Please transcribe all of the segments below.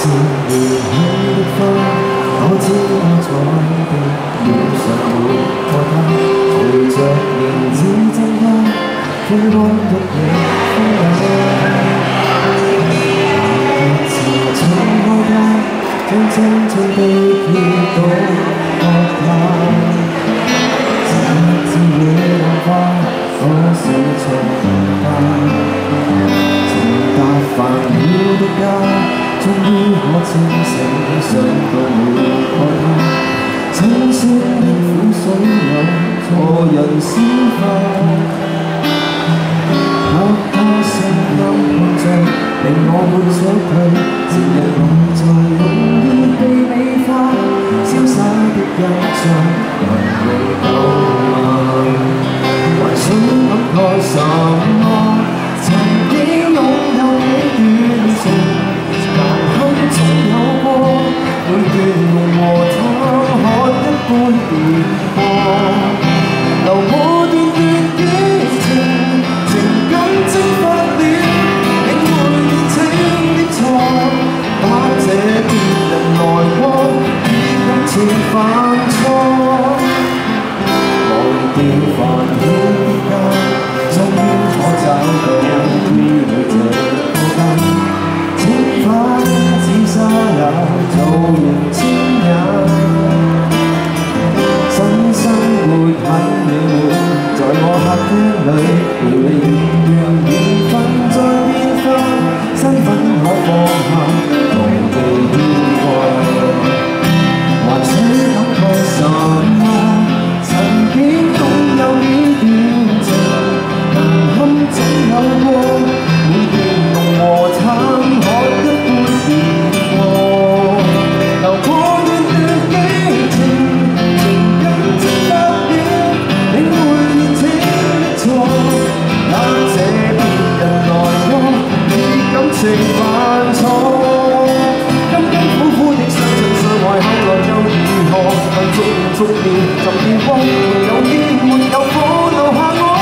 是燃起的花，我知我在的臉上會愛他，隨着年子增加，風干的你風也自從愛他，將青春的血都喝下。 自野浪花，可是從淡，情達煩擾的家，終於可清醒，想到沒愛他，清晰的苦水有錯人消化，給他聲音碰撞，令我沒想退，節日內在容易被美化，瀟灑的印象，還未夠。 還想感慨什麼？曾經擁有幾段情，難堪總有過，每段夢和湯喝一般變過，留我段段激情，情感蒸發了，領會年青的錯，把這別人來過，以感情犯錯。 掉煩擾的家，終於可找到於你這個家。請把紫砂也造型清雅，新生活很美滿，在我客廳裏，回味片段緣分在變化，身份可放下，無地牽掛，還想感慨什麼？ 曾經擁有幾段情，難堪總有過，每段濃和淡可一般變過，留過段段激情，情感蒸發了，領會年青的錯，那這別人來過，以感情犯錯。 苦的相襯相愛，後來又如何？能逐年逐年尋見光，有見沒有火留下我。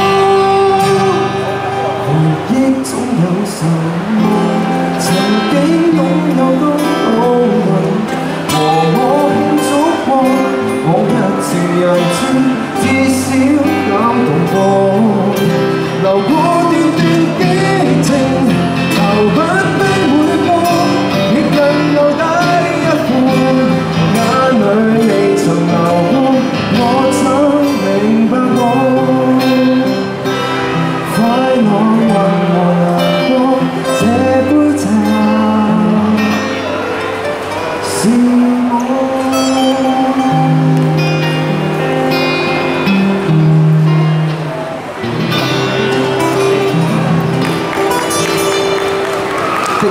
回憶總有什麼，曾經擁有都好運，和我慶祝過，往日情人節至少感動過，留過段段激情，留不低每個，亦能留低。 眼淚未曾流過，我怎明白我快樂還和難過，這杯茶是。